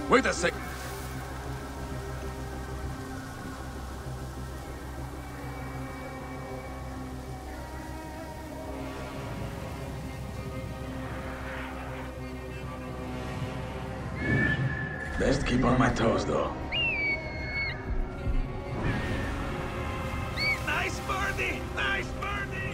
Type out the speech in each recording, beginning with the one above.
Wait a sec. Best keep on my toes, though. Nice birdie! Nice birdie!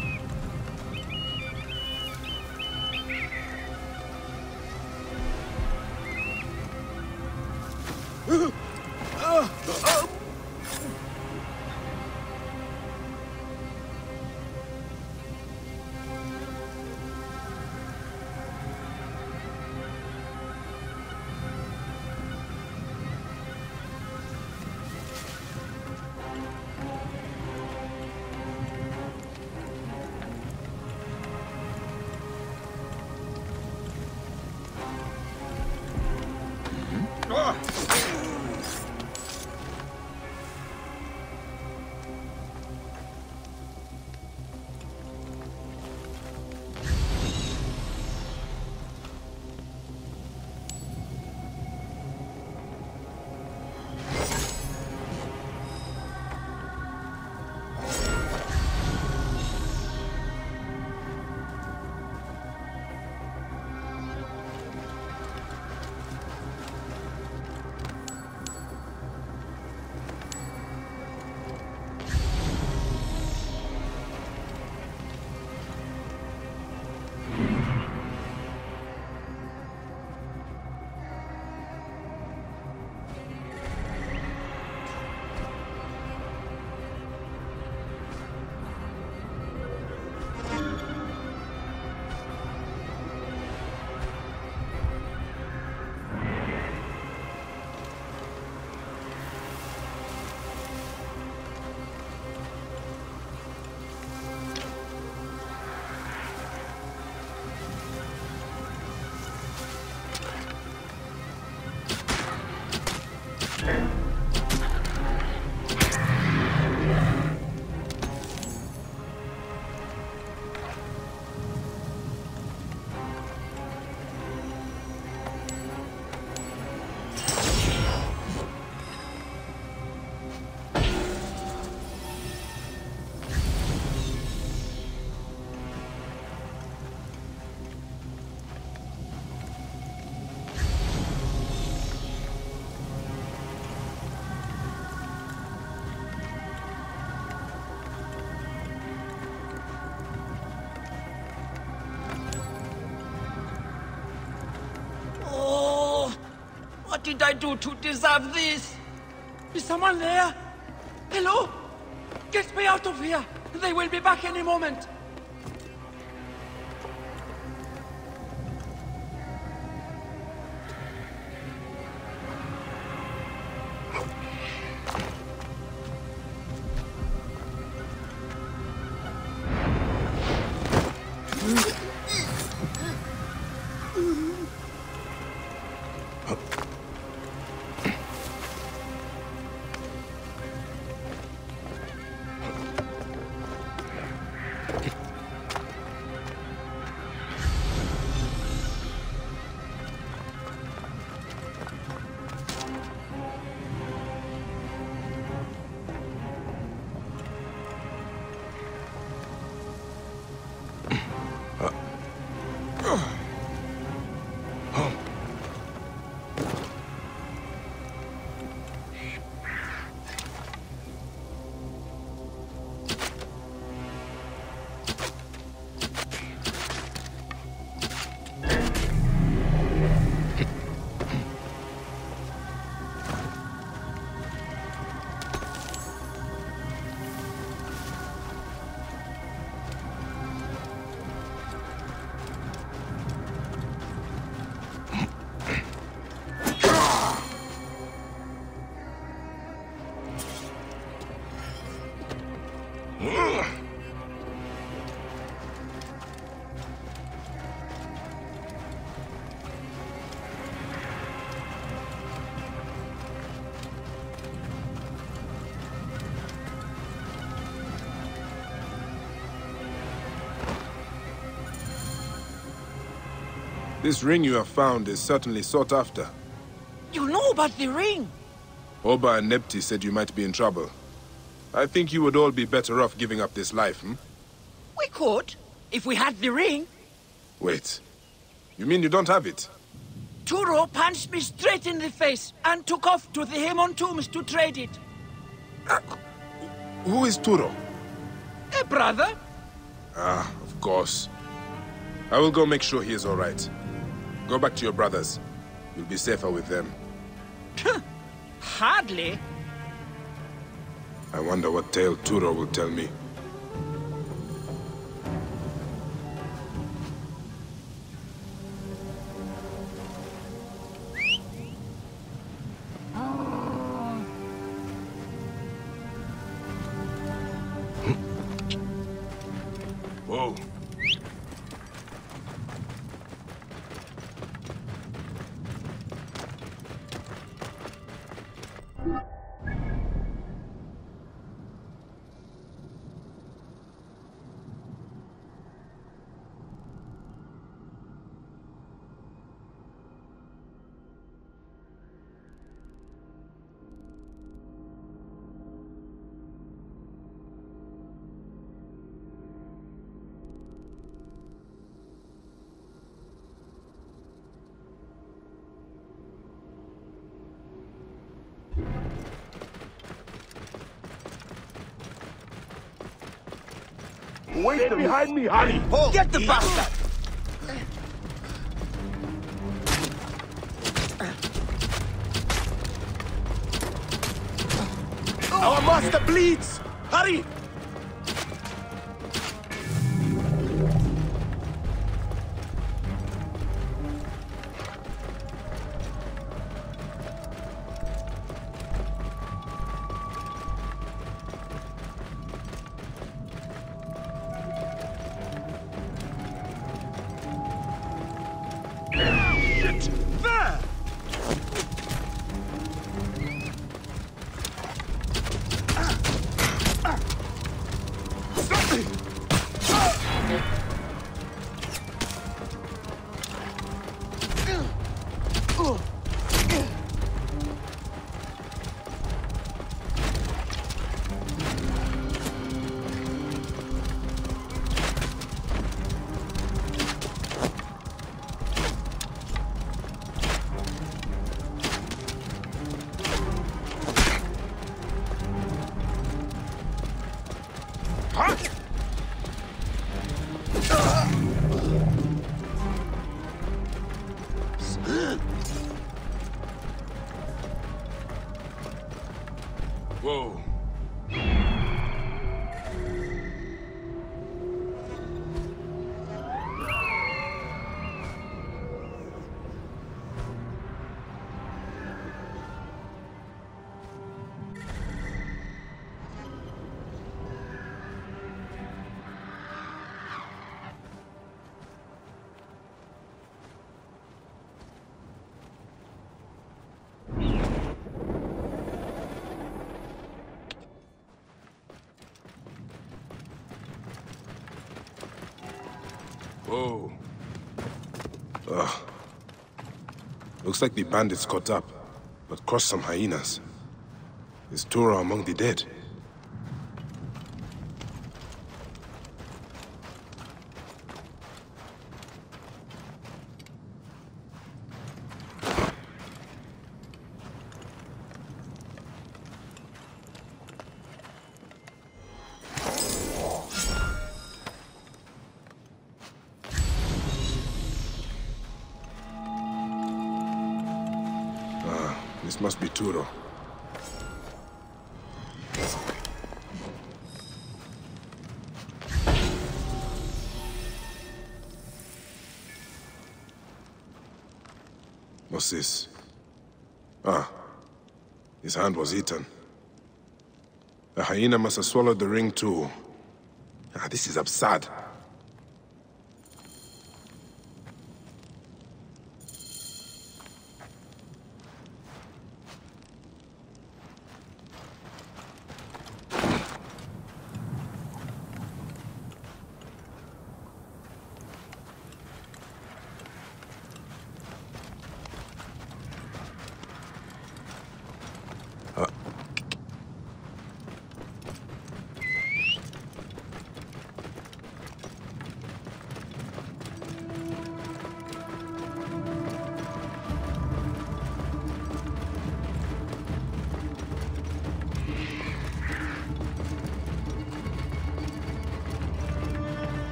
What did I do to deserve this? Is someone there? Hello? Get me out of here! They will be back any moment! This ring you have found is certainly sought after. You know about the ring? Oba and Nepti said you might be in trouble. I think you would all be better off giving up this life, hmm? We could, if we had the ring. Wait. You mean you don't have it? Turo punched me straight in the face and took off to the Hemon Tombs to trade it. Who is Turo? A brother? Ah, of course. I will go make sure he is all right. Go back to your brothers. You'll be safer with them. Hardly. I wonder what tale Turo will tell me. Whoa. Wait behind me, Harry! Get the bastard! Our master bleeds! Hurry! Shit! There! Whoa. Whoa. Ugh. Looks like the bandits caught up, but crossed some hyenas. Is Turo among the dead? This must be Turo. What's this? Ah, his hand was eaten. The hyena must have swallowed the ring too. Ah, this is absurd.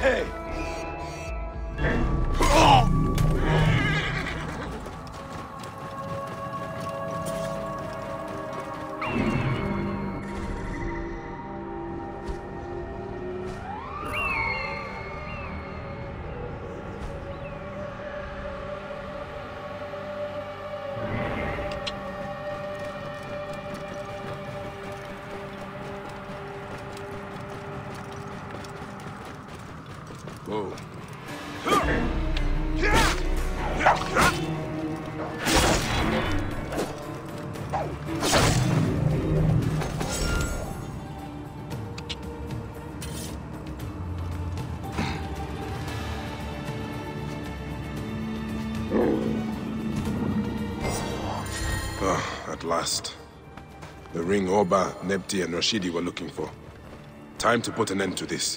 Hey! Whoa. At last. The ring Orba, Nebti, and Rashidi were looking for. Time to put an end to this.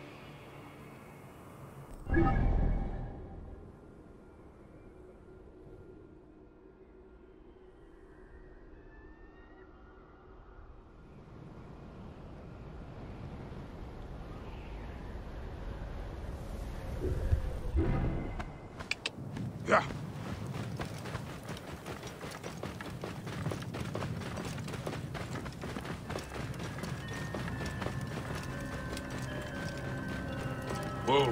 Yeah. Whoa.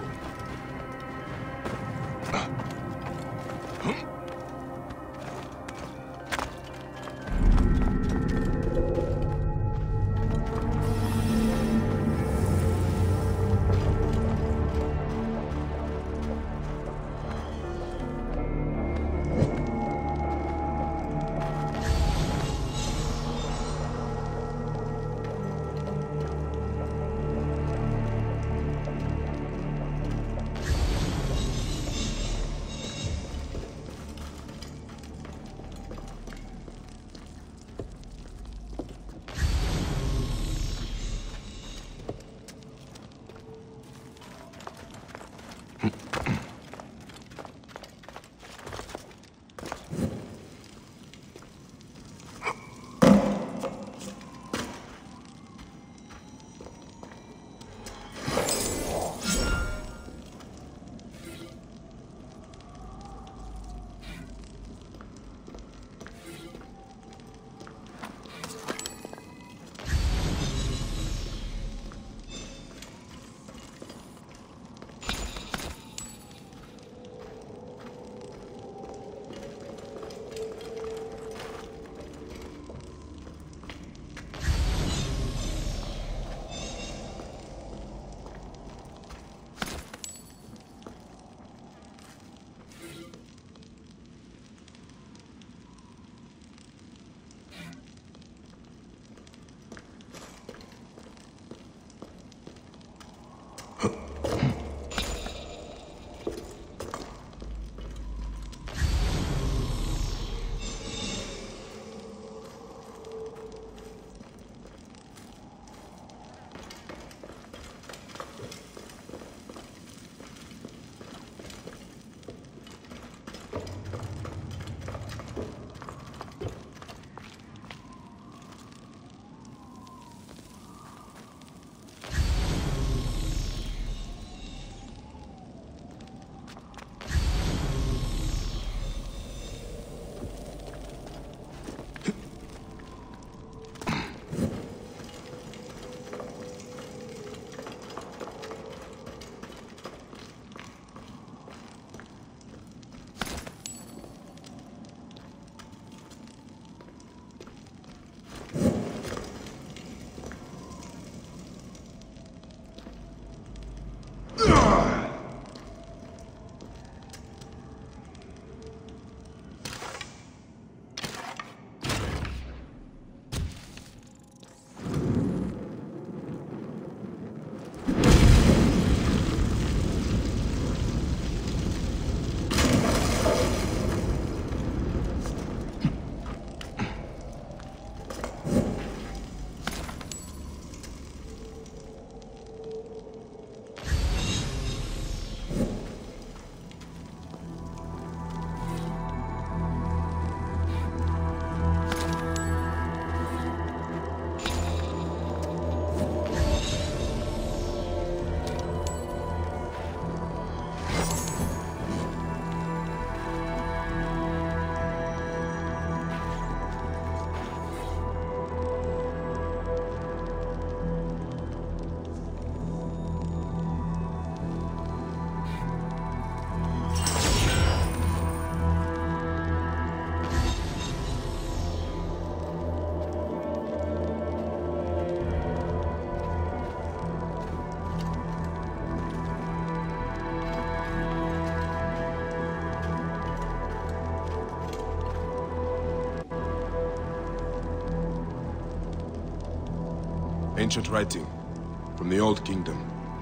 Ancient writing from the Old Kingdom.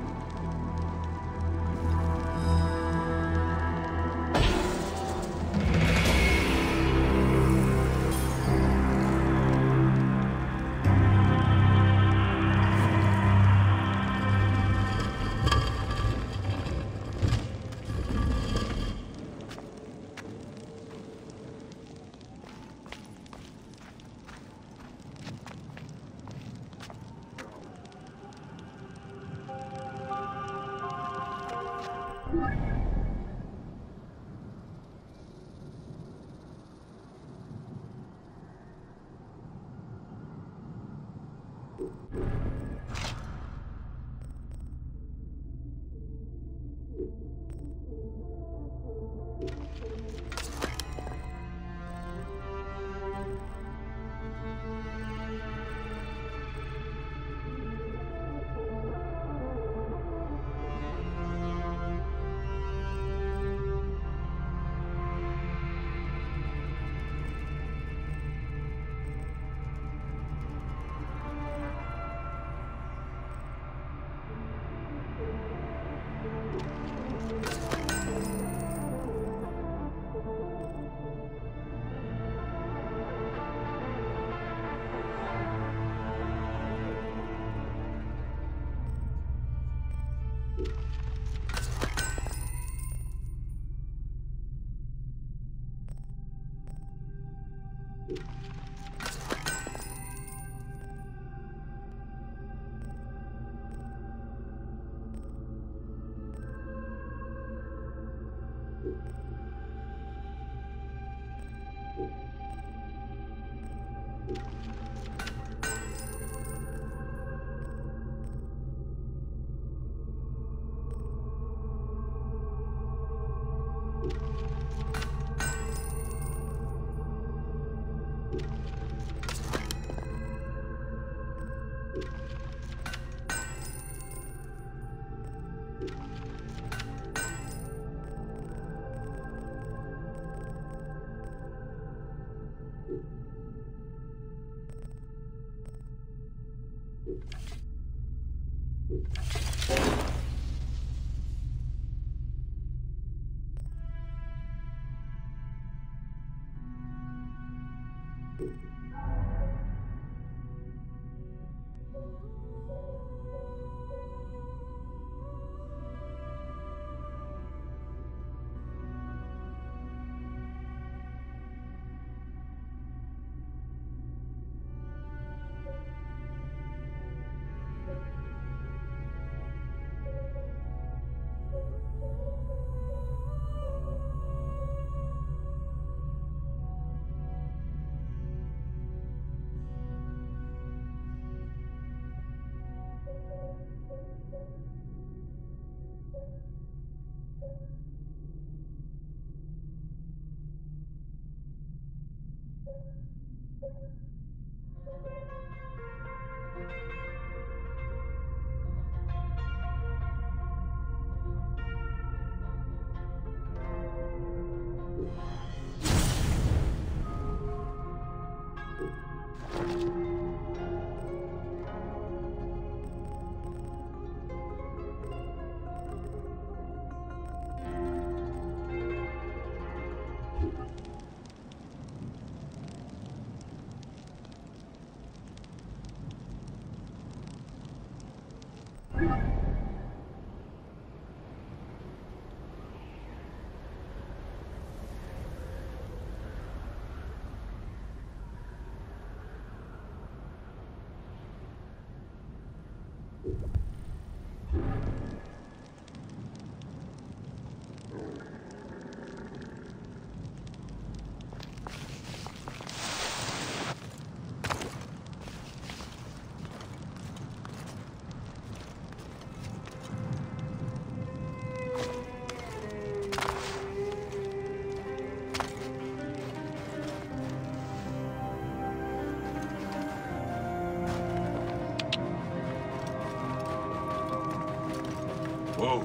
Whoa.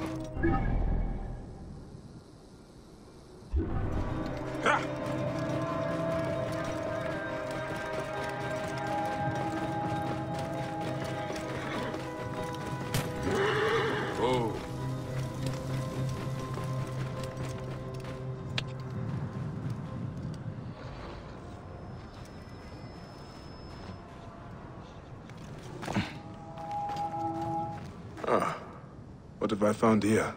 Ha! What have I found here?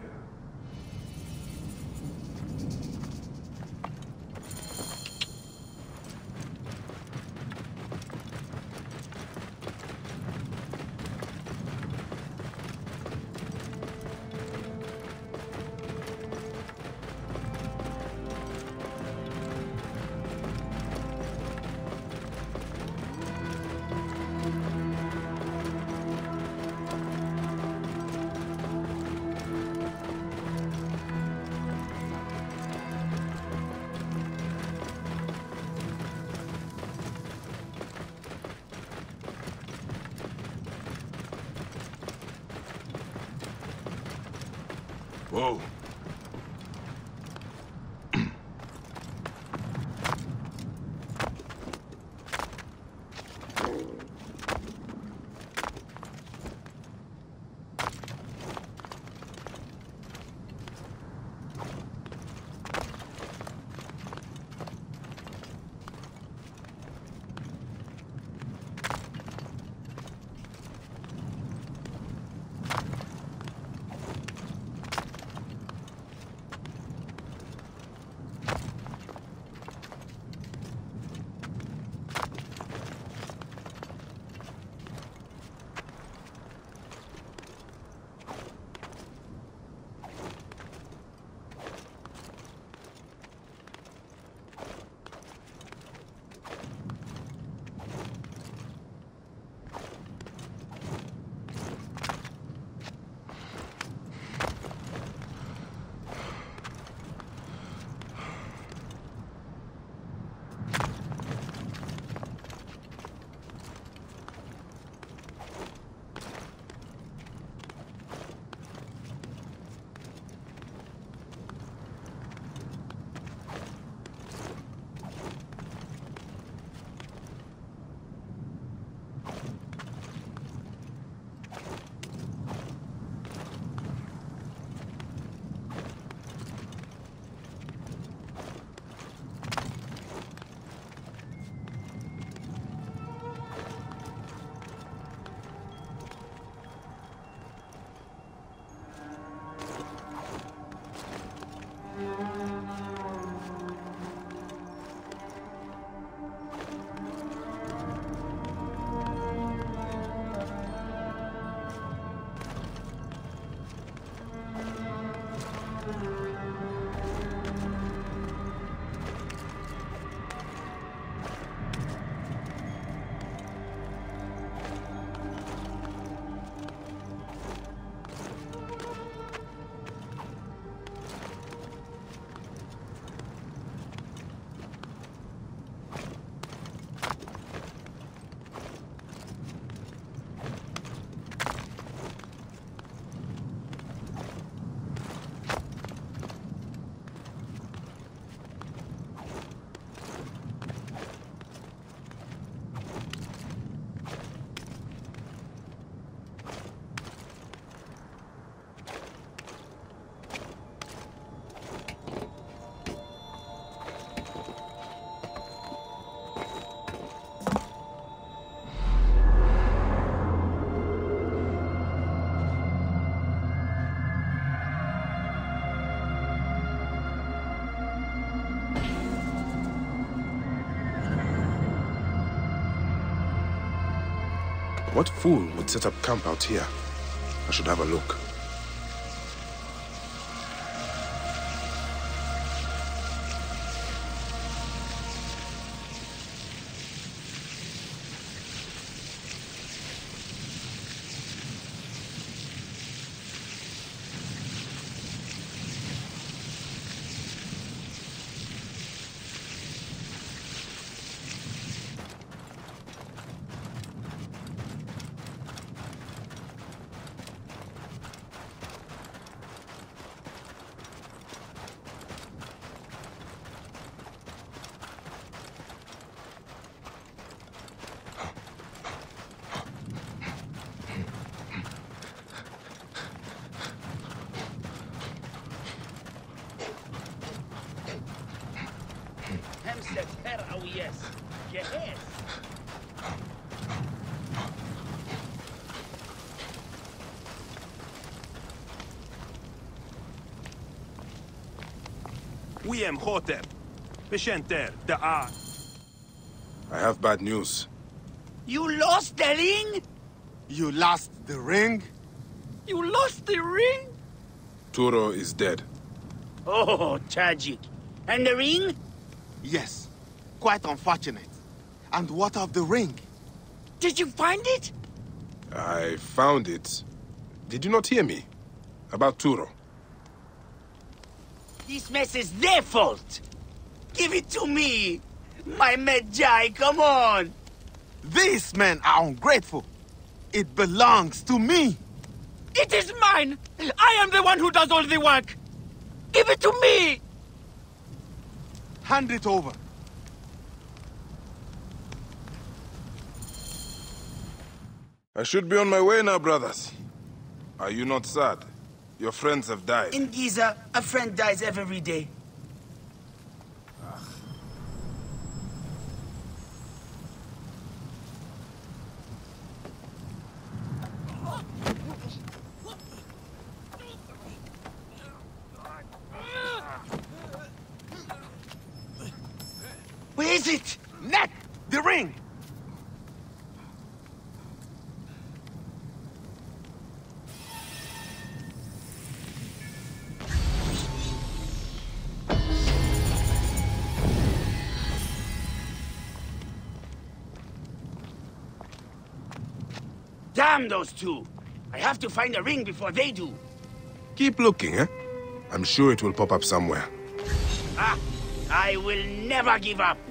Whoa. What fool would set up camp out here? I should have a look. We am Hotep. Beshenter, Da'a. I have bad news. You lost the ring? You lost the ring? You lost the ring? Turo is dead. Oh, tragic. And the ring? Yes. Quite unfortunate. And what of the ring? Did you find it? I found it. Did you not hear me? About Turo. This mess is their fault. Give it to me. My Medjay, come on. These men are ungrateful. It belongs to me. It is mine. I am the one who does all the work. Give it to me. Hand it over. I should be on my way now, brothers. Are you not sad? Your friends have died. In Giza, a friend dies every day. Where is it? Neck! The ring! Damn those two! I have to find a ring before they do. Keep looking, eh? I'm sure it will pop up somewhere. Ah! I will never give up!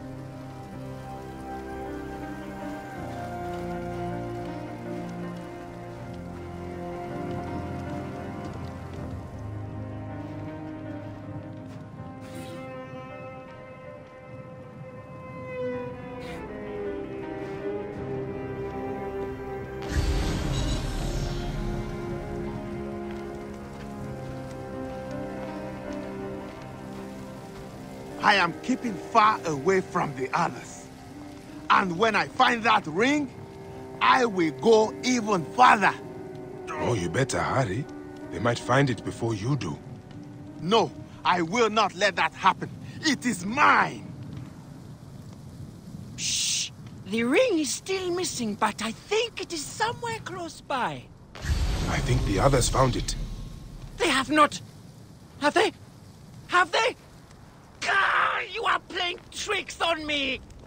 I am keeping far away from the others. And when I find that ring, I will go even further. Oh, you better hurry. They might find it before you do. No, I will not let that happen. It is mine. Shh! The ring is still missing, but I think it is somewhere close by. I think the others found it. They have not! Have they? Have they? Gah! You are playing tricks on me!